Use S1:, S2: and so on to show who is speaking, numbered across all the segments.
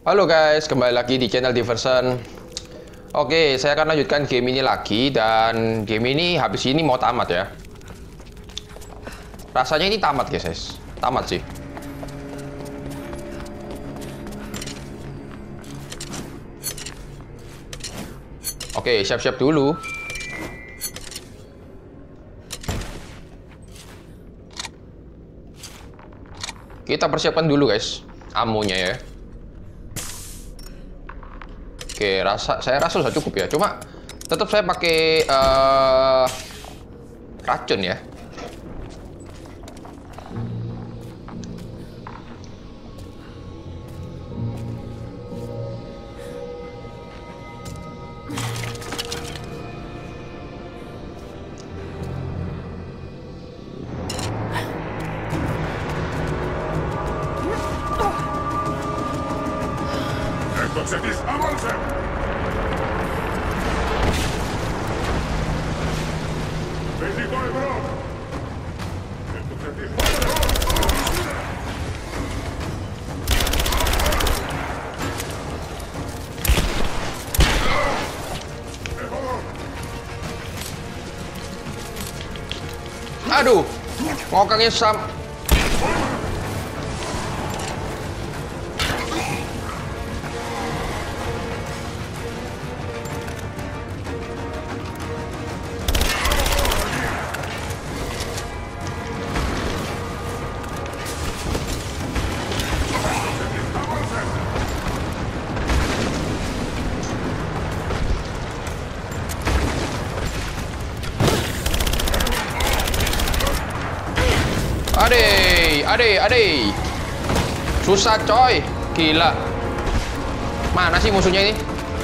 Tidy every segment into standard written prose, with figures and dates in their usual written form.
S1: Halo guys, kembali lagi di channel Diversion. Oke, saya akan lanjutkan game ini lagi. Dan game ini habis ini mau tamat ya. Rasanya ini tamat guys. Tamat sih. Oke, siap-siap dulu. Kita persiapkan dulu guys amonya ya. Oke, saya rasa sudah cukup ya. Cuma tetap saya pakai racun ya.
S2: Retrocedís, avancen! Bendito Hebrón! Retrocedís,
S1: Aduh, ngokangnya sam. Ade. Susah coy. Gila. Mana sih musuhnya ini?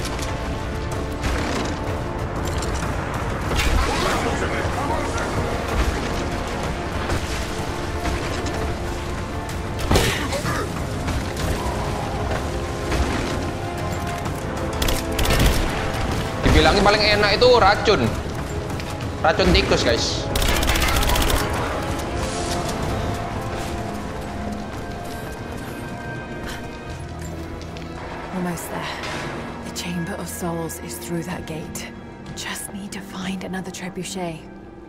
S1: Dibilangin paling enak itu racun. Racun tikus, guys.
S3: Almost there. The Chamber of Souls is through that gate. Just need to find another trebuchet.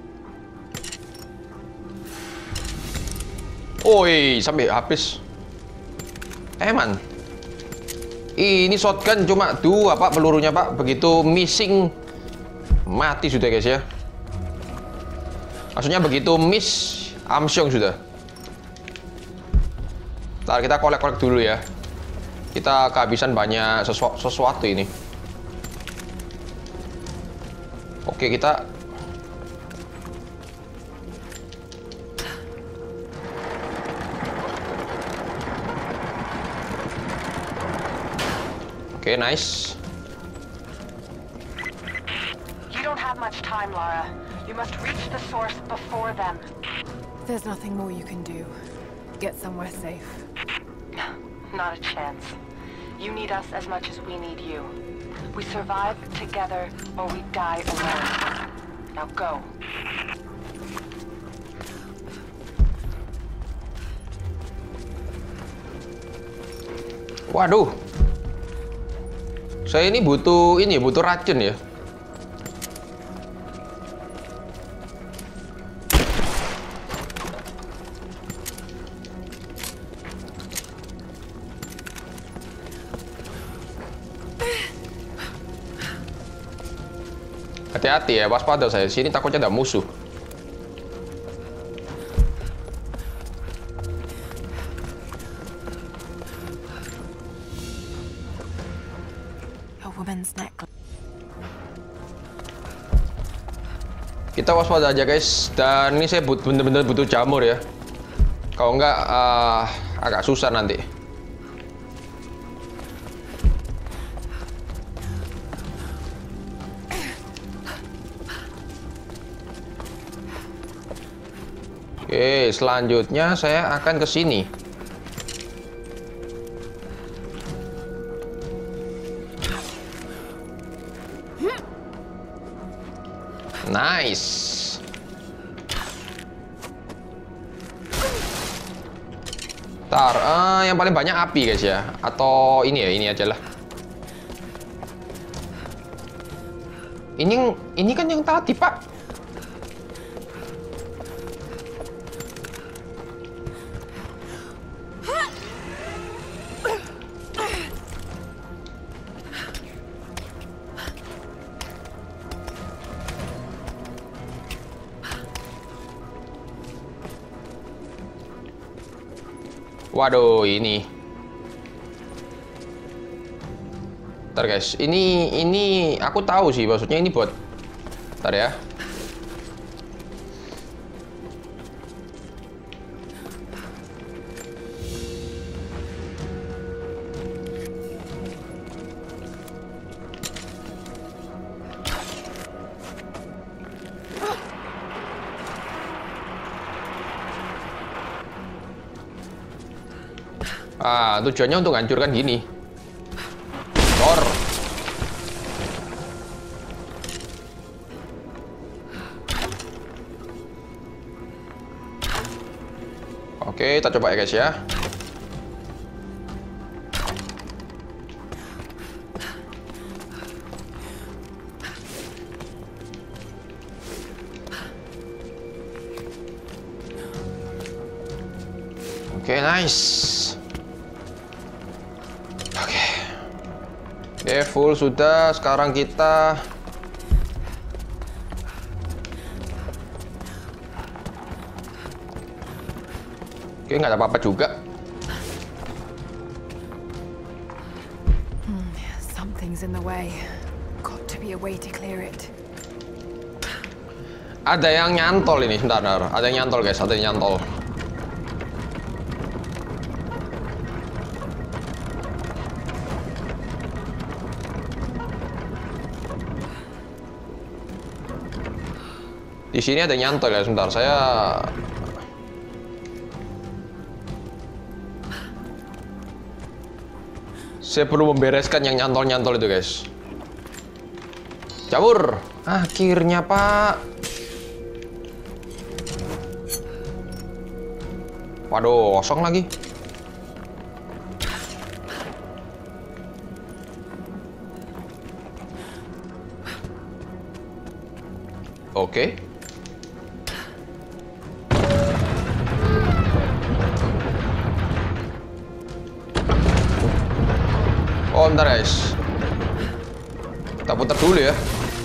S1: Oi, sampai habis. Man. Ini shotgun cuma 2 pak pelurunya pak. Begitu missing mati sudah guys ya. Maksudnya begitu miss amsyong sudah. Ntar kita kolek-kolek dulu ya. Kita kehabisan banyak sesuatu ini. Oke, kita oke, nice.
S4: You don't have much time, Lara. You must reach the source before them.
S3: There's nothing more you can do. Get somewhere safe.
S4: Not a chance. You need us as much as we need you. We survive together or we die alone. Now go.
S1: Waduh. Saya ini butuh racun ya. Hati-hati ya, waspada saya. Sini takutnya ada musuh.
S3: A woman's necklace.
S1: Kita waspada aja guys. Dan ini saya bener-bener butuh jamur ya. Kalau enggak agak susah nanti. Oke, selanjutnya saya akan ke sini. Nice. Ntar, yang paling banyak api guys ya. Atau ini ya, ini aja lah. Ini kan yang tadi, Pak. Waduh, ini. Ntar guys, ini aku tahu sih maksudnya ini buat. Ntar ya. Tujuannya untuk hancurkan gini. Tor. Oke, kita coba ya guys ya. Oke, nice. Oke, full sudah. Sekarang kita nggak ada apa-apa juga.
S3: Something's in the way. Got to be a way to clear it.
S1: Ada yang nyantol ini, bentar. Ada yang nyantol guys, ada yang nyantol. Di sini ada nyantol ya, sebentar. Saya perlu membereskan yang nyantol-nyantol itu, guys. Cabur. Akhirnya, Pak. Waduh, kosong lagi. Oke. Oh, bentar guys. Kita putar dulu ya.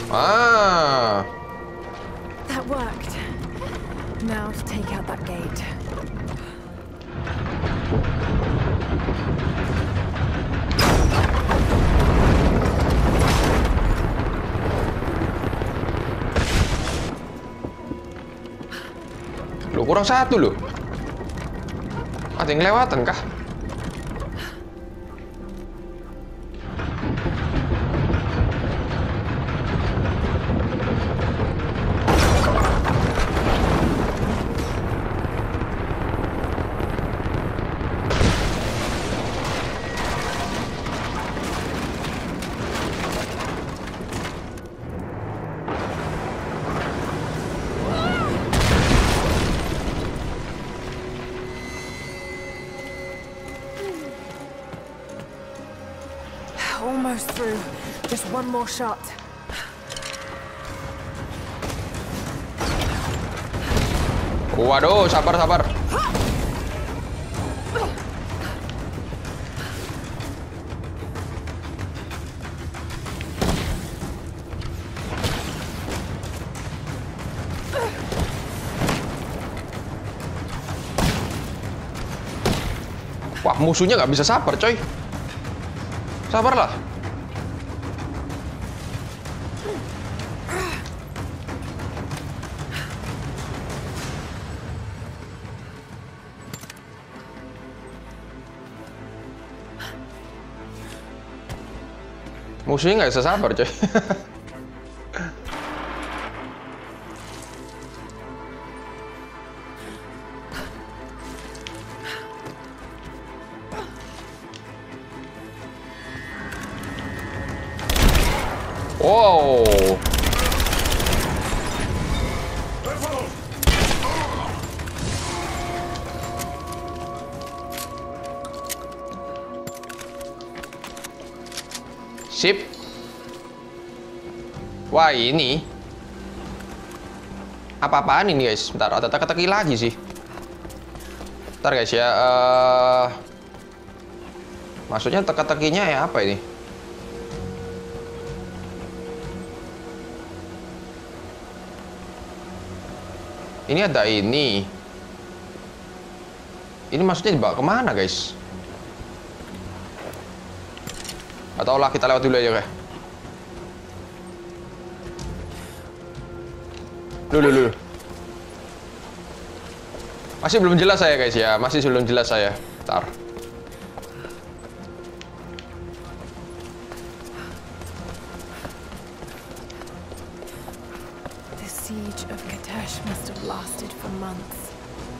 S3: That worked. Now to take out that gate.
S1: Loh, kurang satu loh. Ada yang kelewatan kah?
S3: Almost through. Just one more shot.
S1: Waduh, sabar. Wah, musuhnya nggak bisa sabar, coy. Sabarlah. Musuhnya nggak bisa sabar, coy. Wow. Sip. Wah, ini apa-apaan ini guys? Bentar, ada teka-teki lagi sih. Bentar guys ya. Maksudnya teka-tekinya ya apa ini? Ini ada ini. Ini maksudnya dibawa kemana guys? Atau lah kita lewat dulu aja kayak. Dulu. Masih belum jelas saya guys ya. Masih belum jelas saya. Bentar.
S3: The siege of Katash must have lasted for months.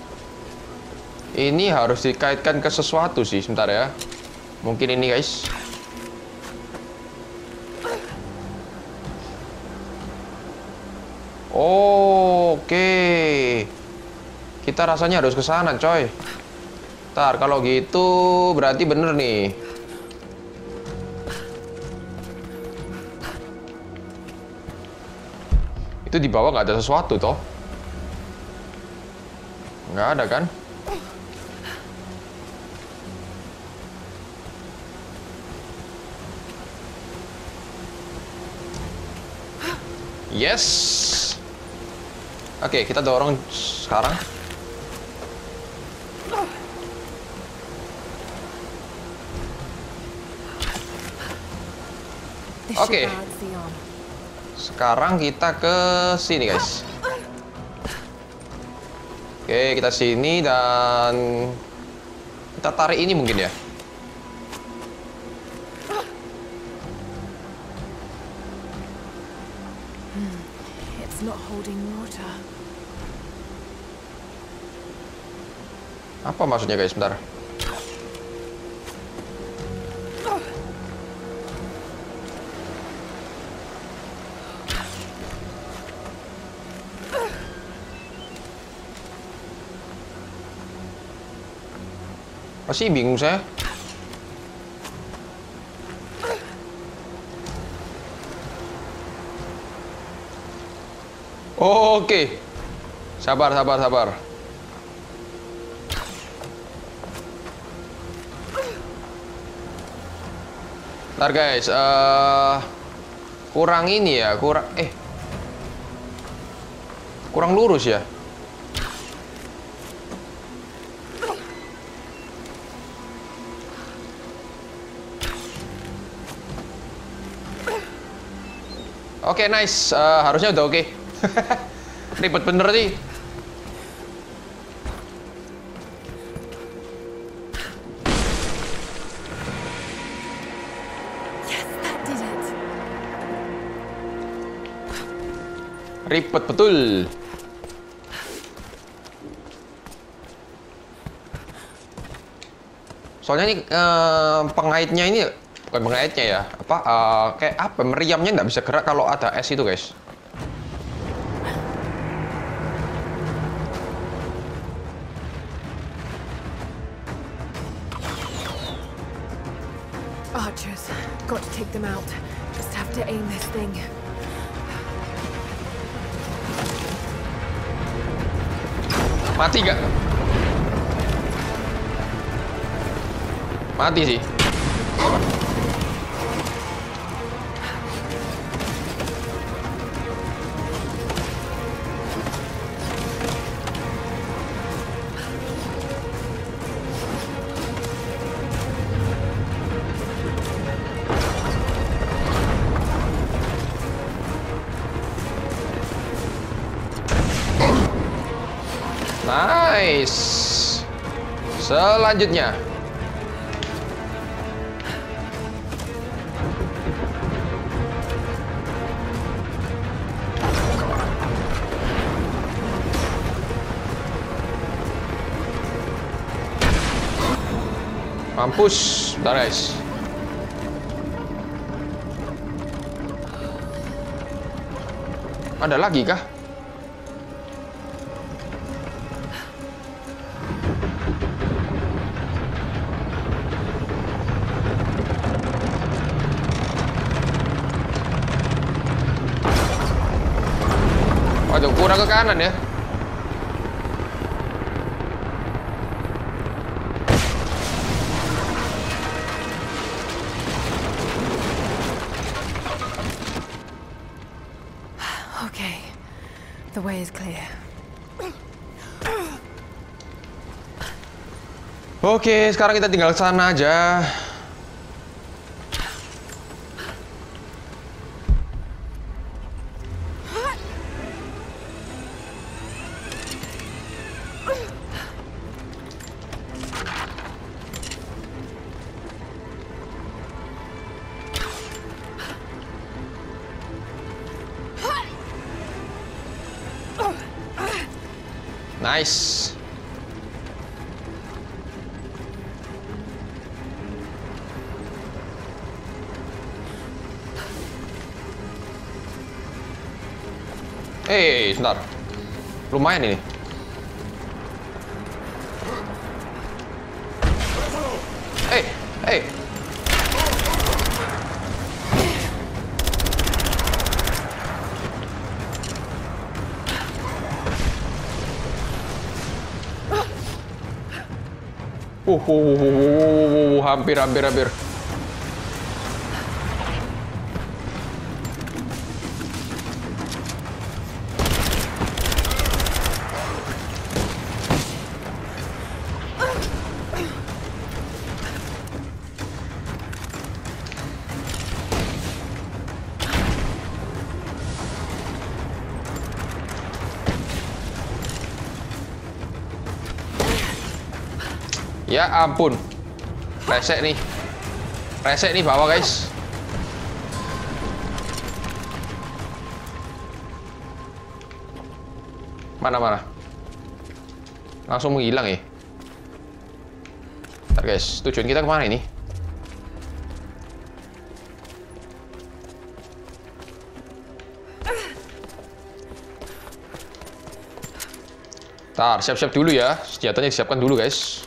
S1: Ini harus dikaitkan ke sesuatu sih. Sebentar ya. Mungkin ini guys. Oke. Kita rasanya harus ke sana, coy. Ntar kalau gitu berarti bener nih. Itu di bawah nggak ada sesuatu toh? Nggak ada kan? Yes. Oke, kita dorong sekarang. Oke. Sekarang kita ke sini, guys. Oke, kita sini dan kita tarik ini mungkin ya.
S3: It's not holding water.
S1: Apa maksudnya, guys? Bentar. Masih bingung saya. Oke. Sabar. Ntar guys, kurang ini ya, kurang lurus ya. Oke, nice. Harusnya udah oke. Ribet bener sih.
S3: Yes, that did it.
S1: Ribet betul. Soalnya ini pengaitnya ini bukan pengaitnya ya, kayak apa, meriamnya nggak bisa gerak kalau ada es itu guys.
S3: Archers, got to take them out. Just have to aim this thing.
S1: Mati gak? Mati sih. Nice. Selanjutnya. Mampus. Bentar guys. Ada lagi kah? kurang ke kanan ya.
S3: Okay, the way is clear.
S1: Oke, sekarang kita tinggal ke sana aja. Nice. Sebentar. Lumayan ini. Hampir. Ya ampun. Resek nih bawah guys. Mana? Langsung menghilang ya. Bentar guys, tujuan kita kemana ini? Ntar, siap-siap dulu ya. Senjatanya disiapkan dulu guys.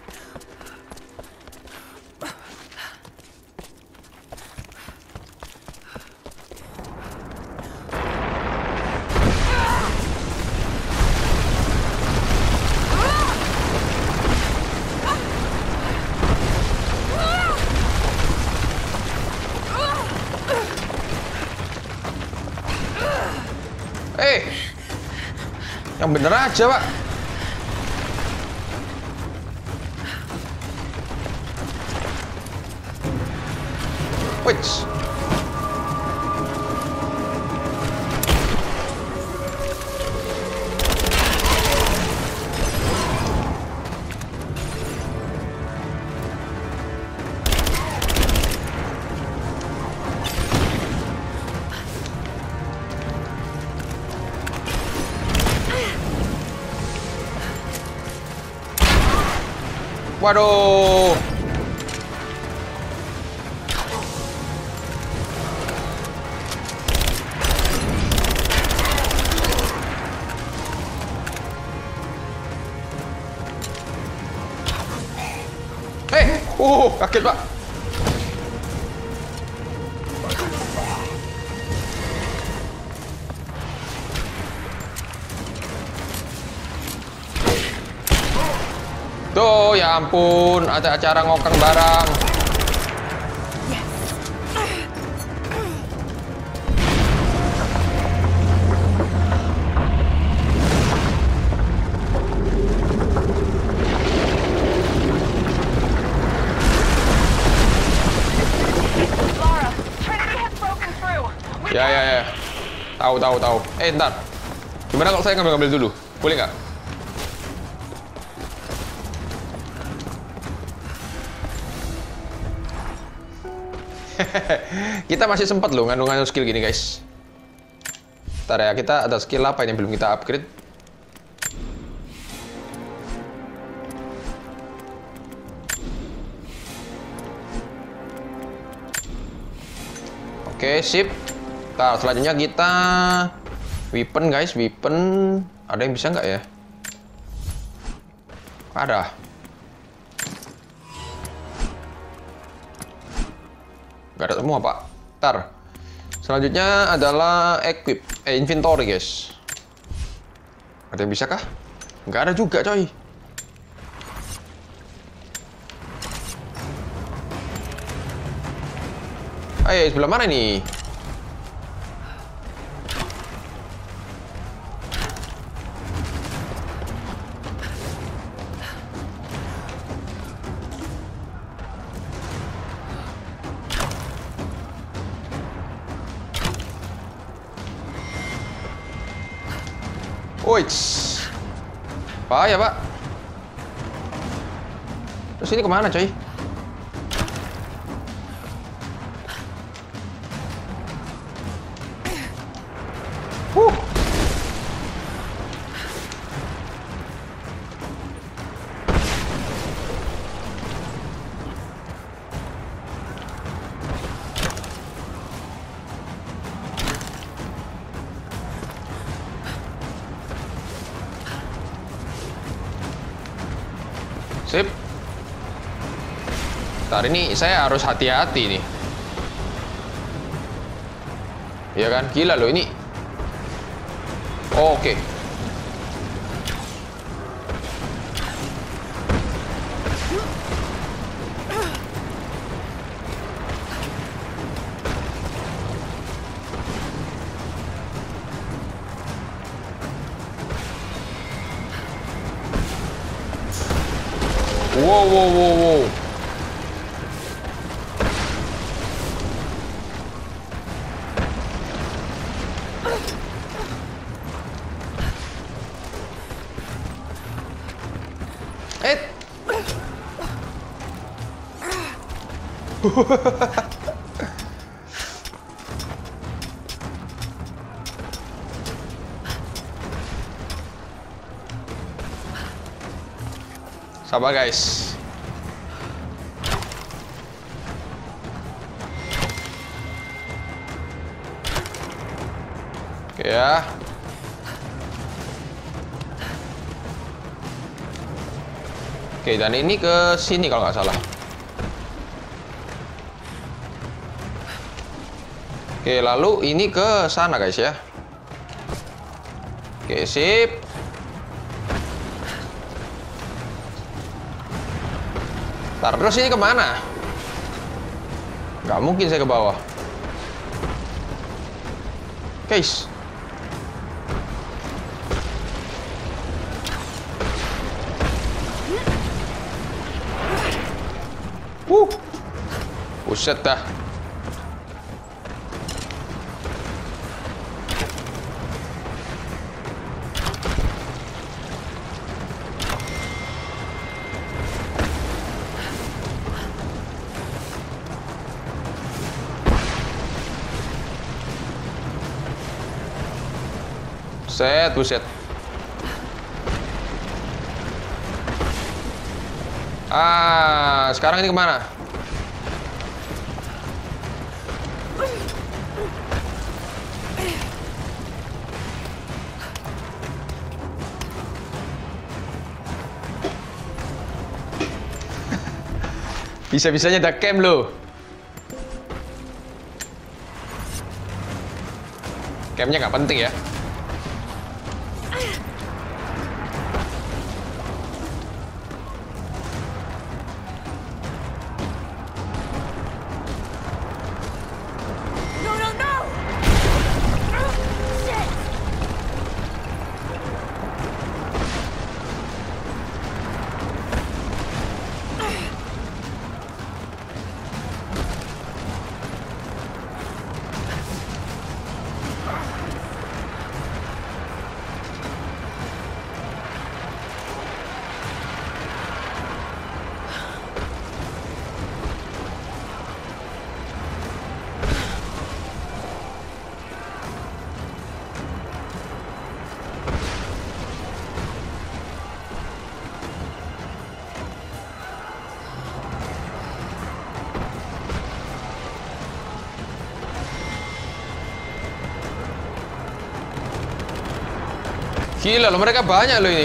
S1: Yang bener aja, Pak. Wits. Waduh. Kaget, Pak. Tuh, ya ampun, ada acara ngokang barang.
S4: Lara, Trinity has broken through.
S1: Ya. Tahu. Ntar. Gimana kalau saya ngambil dulu? Boleh nggak? Kita masih sempat loh nganu-nganu skill gini guys. Ntar ya, kita ada skill apa yang belum kita upgrade. Oke, sip. Ntar selanjutnya kita weapon guys, weapon. Ada yang bisa nggak ya? Ada. Gak ada semua, Pak. Ntar. Selanjutnya adalah inventory, guys. Ada yang bisa kah? Nggak ada juga, coy. Ayo, sebelah mana nih? Wih, bahaya, Pak. Terus ini kemana, coy? Sip. Ntar ini saya harus hati-hati nih. Ya kan? Gila loh ini. Oke. Wow, wow, wow, wow. Sabar guys. Oke ya. Oke, dan ini ke sini kalau nggak salah. Oke, lalu ini ke sana guys ya. Oke, sip. Ntar terus ini kemana? Nggak mungkin saya ke bawah. Guys. Buset dah. Buset. Ah, sekarang ini kemana? Bisa-bisanya ada camp loh. Campnya nggak penting ya. Gila loh, mereka banyak loh ini.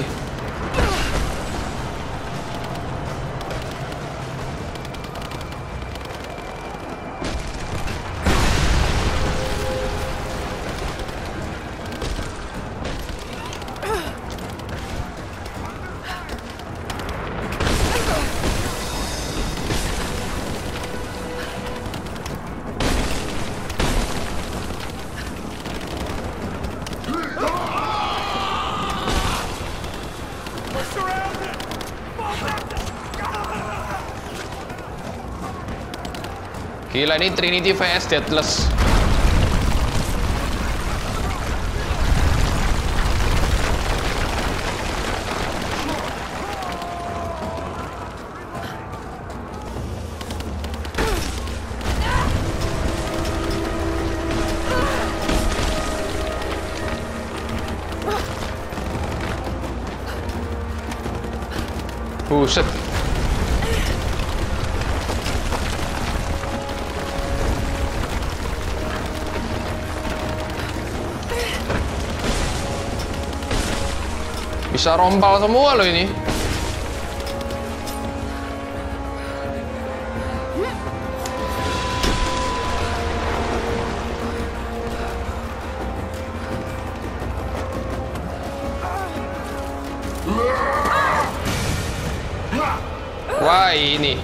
S1: Gila, ini Trinity vs Deathless. Buset. Bisa rompal semua loh ini. Wah, ini.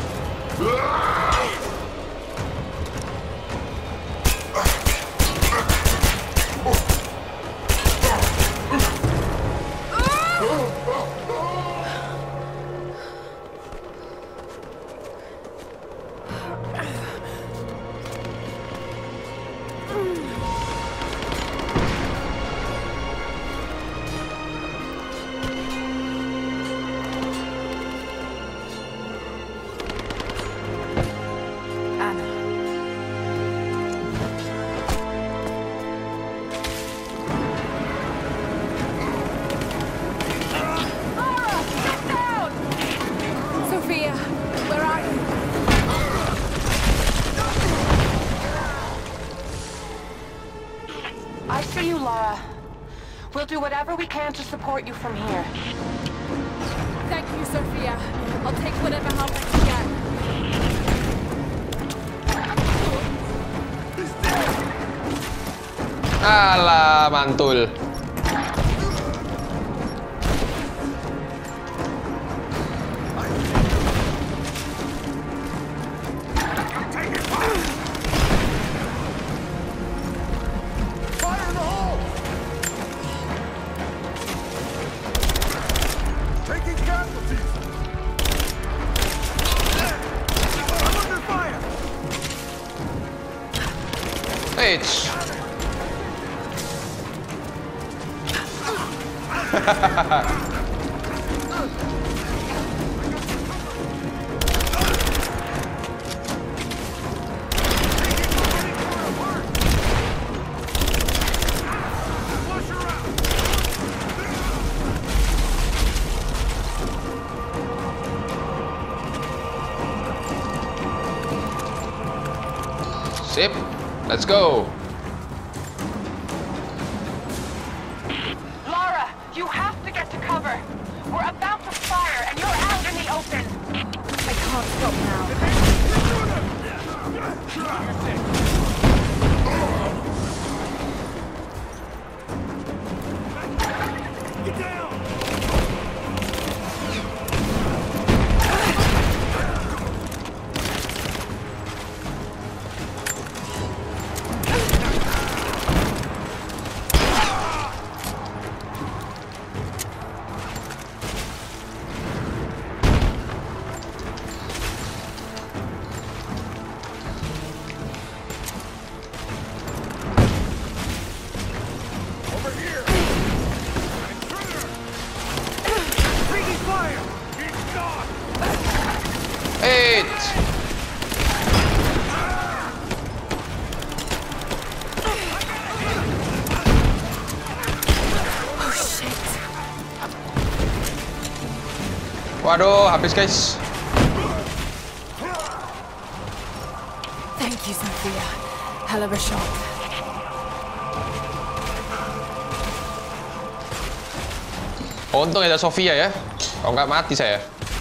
S4: I see you, Lara. We'll do whatever we can to support you from here.
S3: Thank you, Sophia. I'll take whatever help I can get.
S1: Alah, mantul. Eits. Sip. Let's go.
S4: Lara, you have to get to cover. We're about to fire and you're out in the open.
S3: I can't stop now.
S2: Get down!
S1: Eits.
S3: Oh shit.
S1: Waduh, habis guys.
S3: Thank you, Sophia. Hell of a shot.
S1: Untung ada Sofia ya. Kalau nggak mati saya.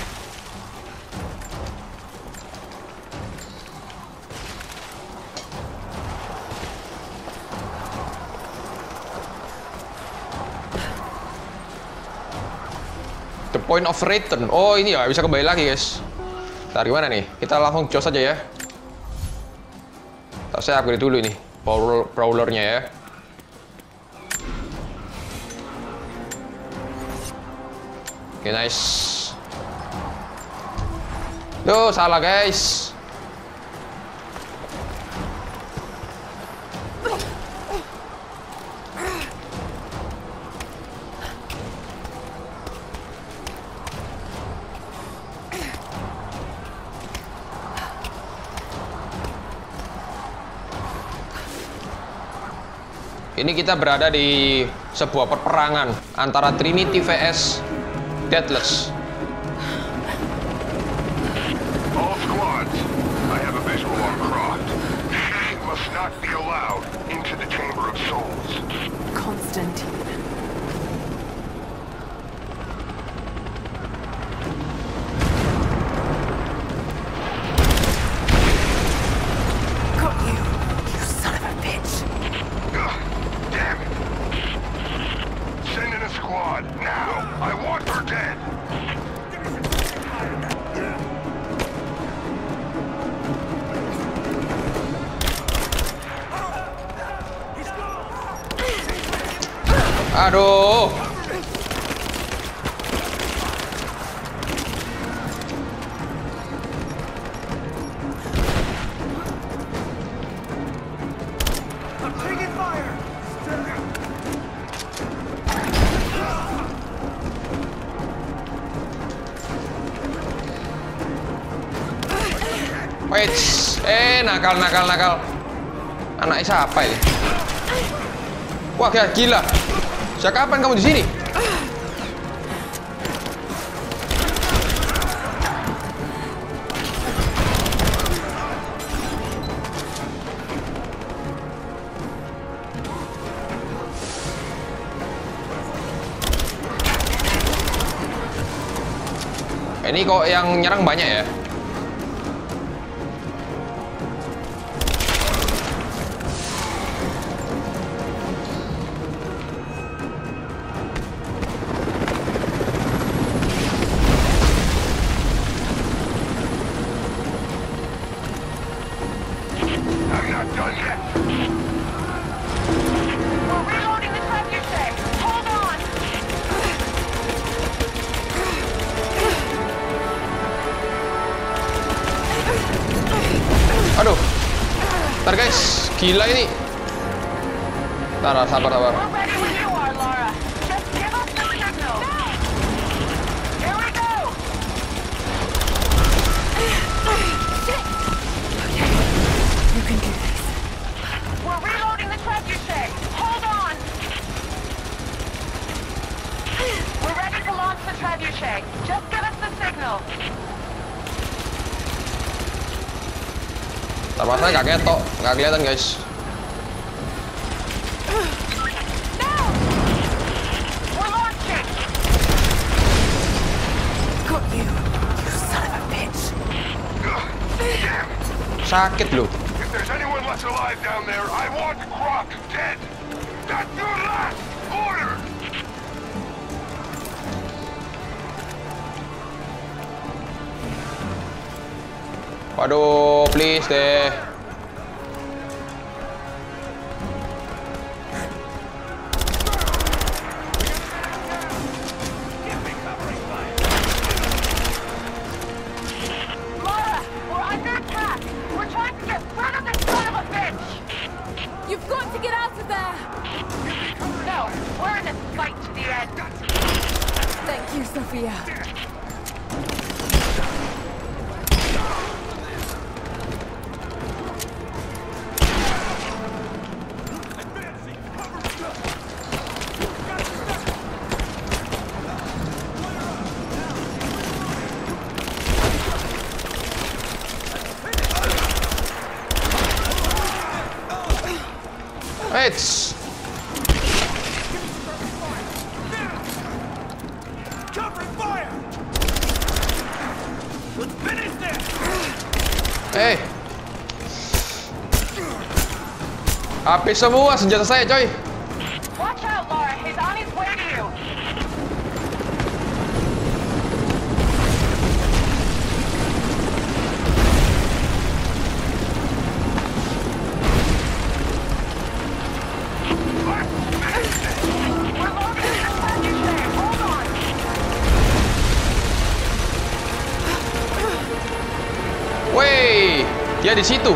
S1: The point of return. Oh, ini ya, bisa kembali lagi guys. Ntar gimana nih? Kita langsung jos aja ya. Ntar saya upgrade dulu ini prowlernya ya. Oke, nice. Duh, salah guys. Ini kita berada di sebuah peperangan antara Trinity vs Deathless.
S2: All squads, I have a visual on Croft. She must not be allowed into the Chamber of Souls.
S3: Constantine. Got you, you son of a bitch.
S2: Ugh, damn it. Send in a squad, now. I want her dead.
S1: Aduh.
S2: I'm taking fire.
S1: Wait, nakal. Anak siapa ini? Wah, gila. Sejak kapan kamu di sini? Ini kok yang nyerang banyak ya?
S2: I'm not done yet.
S4: We're reloading the trebuchet. Hold on.
S1: Aduh. Ntar guys, gila ini. Ntar, sabar.
S4: We're ready when you are, Lara. Just give us the signal. Here we go.
S3: You can do this.
S4: We're reloading the trebuchet. Hold on. We're ready to launch the trebuchet. Just give us the signal.
S1: Ntar pasnya nggak ketok, nggak kelihatan guys.
S4: Now. We're launching.
S3: Got you, you son of a bitch.
S2: Ugh, damn it.
S1: Sakit loh.
S2: If there's anyone left alive down there, I want Croft dead. That's your last order.
S1: Waduh, please deh.
S4: Lara, we're under attack. We're trying to get rid of this son of a bitch.
S3: You've got to get out of there!
S4: No, we're in this fight to the end.
S3: Thank you, Sophia.
S1: Eits.
S2: Covering fire. Let's finish this.
S1: Habis semua senjata saya, coy.
S4: Watch out, Lara. He's on his way to you. We're loading the trebuchet. Hold on.
S1: Wey, dia di situ.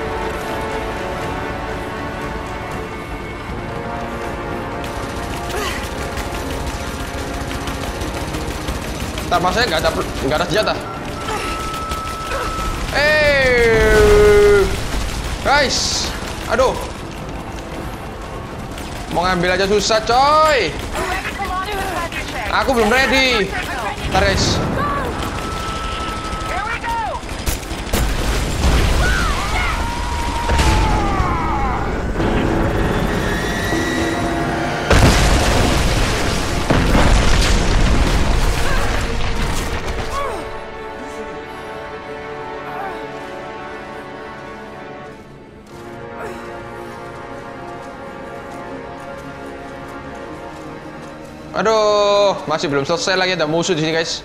S1: Ntar masanya nggak ada senjata. Guys, aduh. Mau ngambil aja susah, coy. Aku belum ready. Ntar, guys. Aduh, masih belum selesai lagi, ada musuh di sini, guys.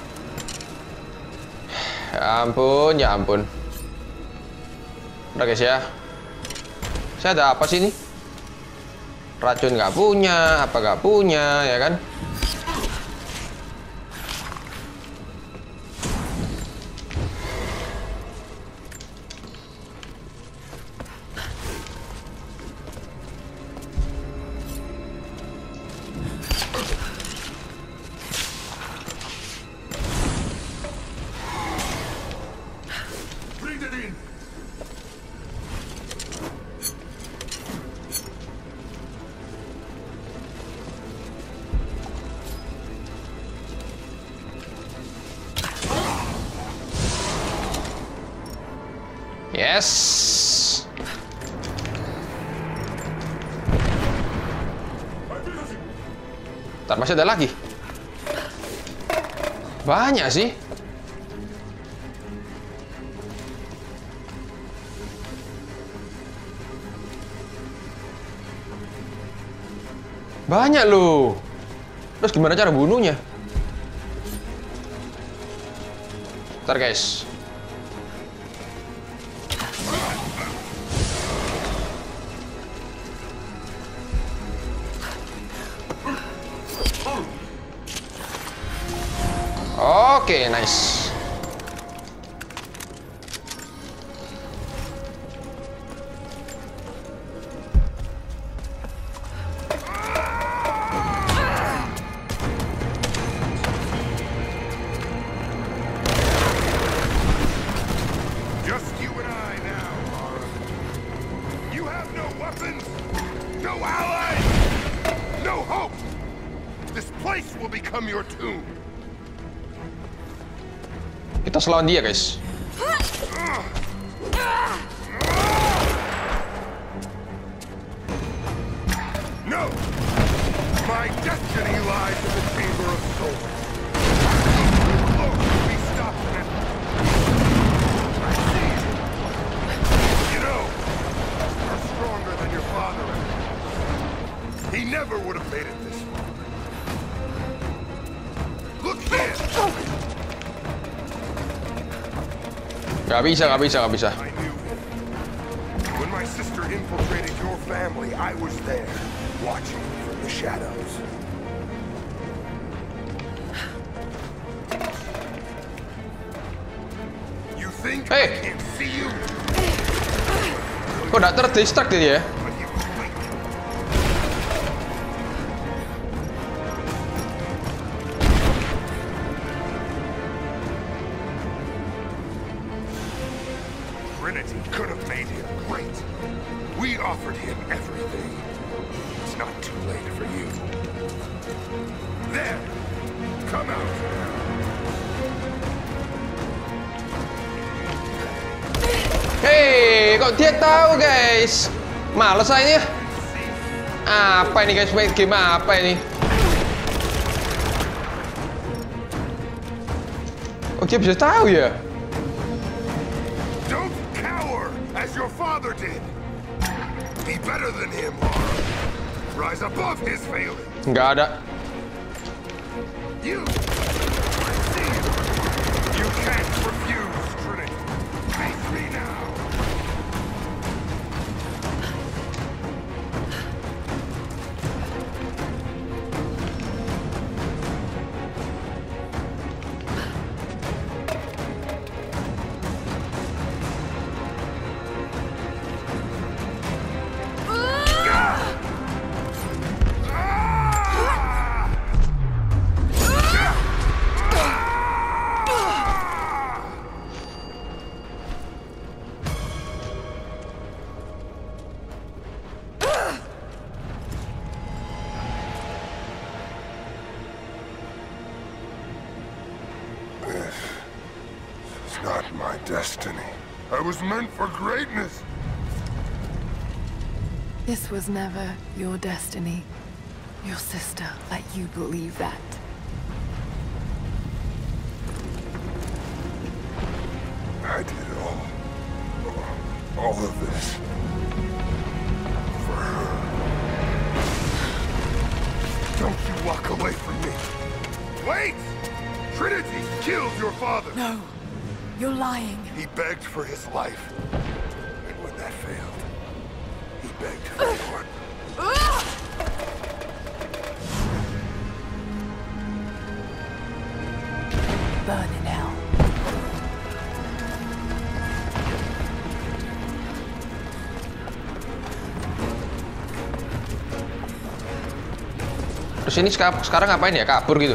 S1: Ya ampun, ya ampun. Udah, guys ya. Saya ada apa sih ini? Racun nggak punya, apa nggak punya, ya kan? Yes. Ntar masih ada lagi. Banyak sih. Banyak loh. Terus gimana cara bunuhnya? Ntar, guys. Oke, nice.
S2: Just you and I now, Lara. You have no weapons, no allies, no hope. This place will become your tomb.
S1: Kita selawan dia, guys.
S2: No! My destiny lies in the Chamber of Souls. Oh, we stop now. I see you. You know, you're stronger than your father. He never would have made it this far. Look here!
S1: Gak bisa, gak bisa, gak bisa.
S2: I knew it. When my sister infiltrated your family, I was there, watching from the shadows. You think I
S1: Hey!
S2: can't see you?
S1: Kok gak terdistract dia ya?
S2: But he was weak. Trinity could have made him great. We offered him everything. It's not too late for you. There! Come out!
S1: Hei, kok dia tahu, guys? Males lah ini. Apa ini, guys? Main game apa ini? Oh, dia bisa tahu ya?
S2: Don't cower as your father did. Be better than him, Lara. Rise above his failing.
S1: Nggak ada.
S2: You! I see you! You can't refuse, Trinity. Face me now! destiny. I was meant for greatness.
S3: This was never your destiny. Your sister let you believe that.
S2: I did it all. All of this. For her. Don't you walk away from me. Wait! Trinity killed your father!
S3: No, you're lying.
S2: He begged for his life. And when that failed, he begged for yours.
S3: Burn in hell.
S1: Terus ini sekarang ngapain ya? Kabur gitu?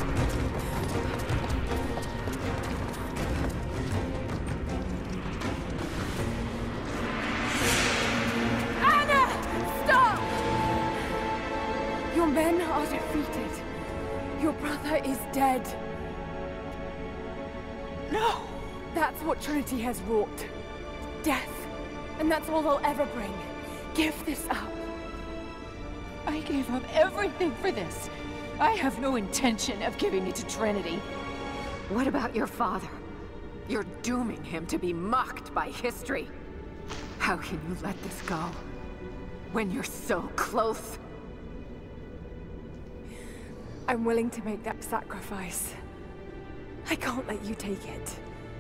S3: Anna! Stop! Your men are defeated. Your brother is dead. No! That's what Trinity has wrought. Death. And that's all they'll ever bring. Give this up.
S5: I gave up everything for this. I have no intention of giving it to Trinity.
S6: What about your father? You're dooming him to be mocked by history. How can you let this go? When you're so close?
S3: I'm willing to make that sacrifice. I can't let you take it.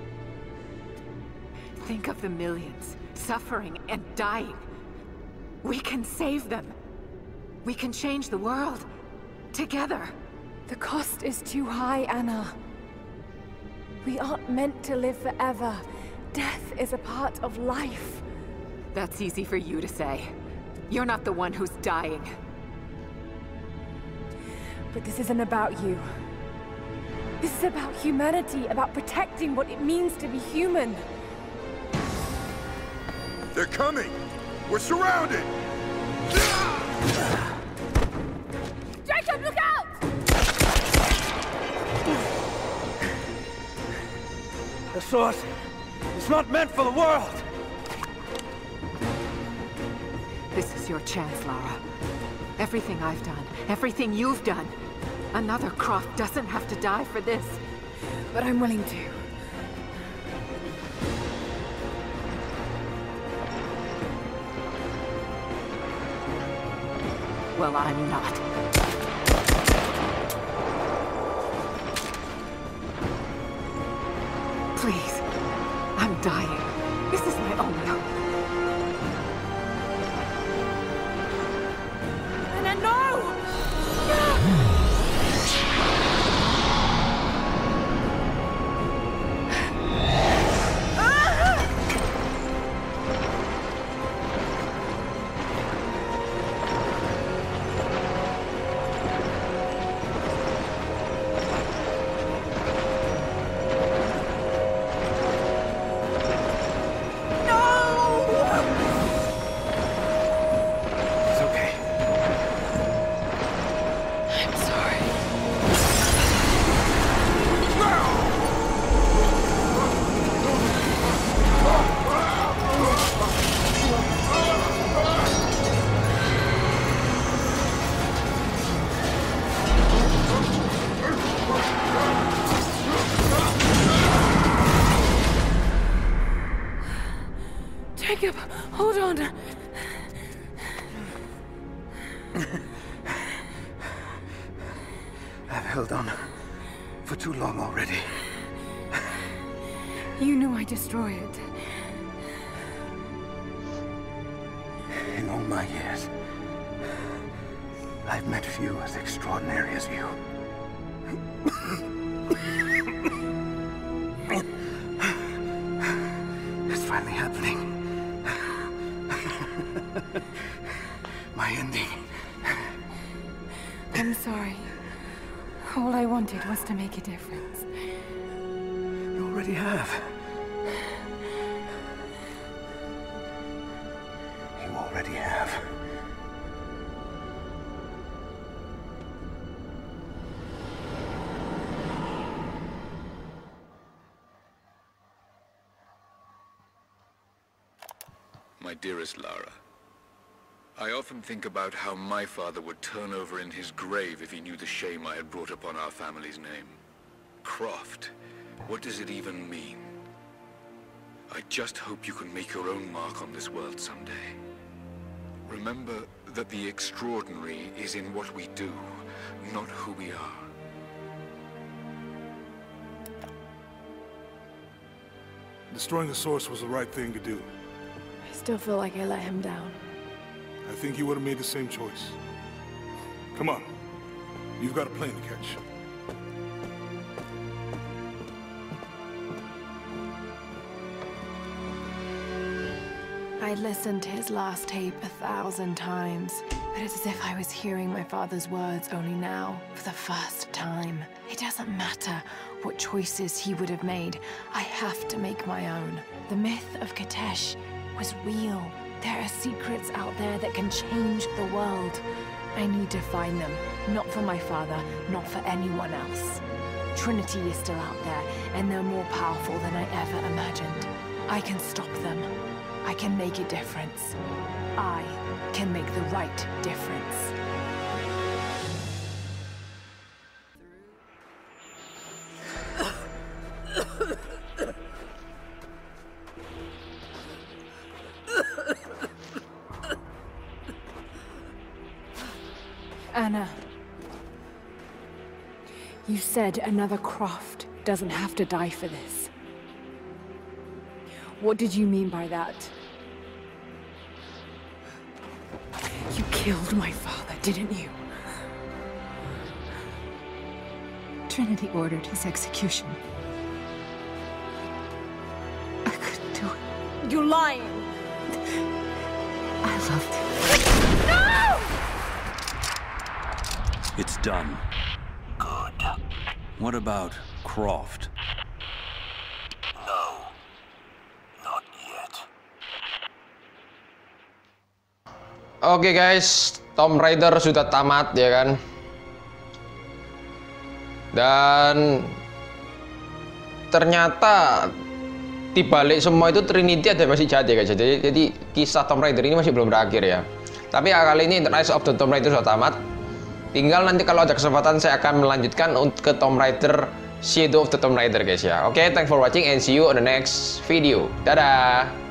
S6: Think of the millions, suffering and dying. We can save them. We can change the world. Together.
S3: The cost is too high, Anna. We aren't meant to live forever. Death is a part of life.
S6: That's easy for you to say. You're not the one who's dying.
S3: But this isn't about you. This is about humanity, about protecting what it means to be human.
S2: They're coming! We're surrounded!
S3: Jacob, look out!
S7: The sword is not meant for the world!
S6: This is your chance, Lara. Everything I've done, everything you've done. Another Croft doesn't have to die for this.
S3: But I'm willing to.
S6: Well, I'm not. Please. I'm dying. This is my only hope.
S3: Anna, no!
S7: It's okay.
S3: I'm sorry. Jacob, hold on.
S7: I've held on for too long already.
S3: You knew I'd destroy it.
S7: In all my years, I've met few as extraordinary as you. It's finally happening. My ending.
S3: I'm sorry. All I wanted was to make a difference.
S7: You already have. You already have.
S8: My dearest Lara, I often think about how my father would turn over in his grave if he knew the shame I had brought upon our family's name. Croft, what does it even mean? I just hope you can make your own mark on this world someday. Remember that the extraordinary is in what we do, not who we are.
S2: Destroying the source was the right thing to do.
S3: I still feel like I let him down.
S2: I think you would have made the same choice. Come on. You've got a plane to catch.
S3: I listened to his last tape 1,000 times, but it's as if I was hearing my father's words only now, for the first time. It doesn't matter what choices he would have made. I have to make my own. The myth of Kitezh was real. There are secrets out there that can change the world. I need to find them, not for my father, not for anyone else. Trinity is still out there, and they're more powerful than I ever imagined. I can stop them. I can make a difference. I can make the right difference. Anna, you said another Croft doesn't have to die for this. What did you mean by that? You killed my father, didn't you?
S5: Trinity ordered his execution.
S3: I couldn't do it. You're lying!
S5: I loved him.
S9: It's done.
S7: Good.
S9: What about Croft?
S7: No. Not yet.
S1: Oke guys, Tomb Raider sudah tamat ya kan. Dan ternyata dibalik semua itu Trinity ada masih jahat ya guys. Jadi kisah Tomb Raider ini masih belum berakhir ya. Tapi kali ini Rise of the Tomb Raider sudah tamat. Tinggal nanti kalau ada kesempatan saya akan melanjutkan ke Tomb Raider Shadow of the Tomb Raider guys ya. Oke, thanks for watching and see you on the next video. Dadah.